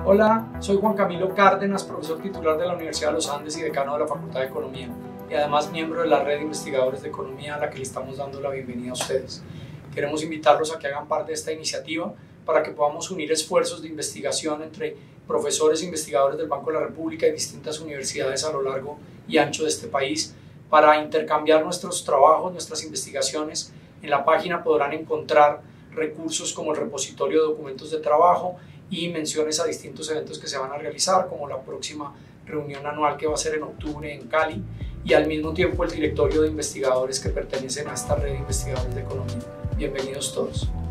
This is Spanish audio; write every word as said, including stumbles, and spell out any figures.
Hola, soy Juan Camilo Cárdenas, profesor titular de la Universidad de los Andes y decano de la Facultad de Economía, y además miembro de la red de investigadores de economía a la que le estamos dando la bienvenida a ustedes. Queremos invitarlos a que hagan parte de esta iniciativa para que podamos unir esfuerzos de investigación entre profesores e investigadores del Banco de la República y distintas universidades a lo largo y ancho de este país para intercambiar nuestros trabajos, nuestras investigaciones. En la página podrán encontrar recursos como el repositorio de documentos de trabajo y menciones a distintos eventos que se van a realizar, como la próxima reunión anual que va a ser en octubre en Cali, y al mismo tiempo el directorio de investigadores que pertenecen a esta red de investigadores de economía. Bienvenidos todos.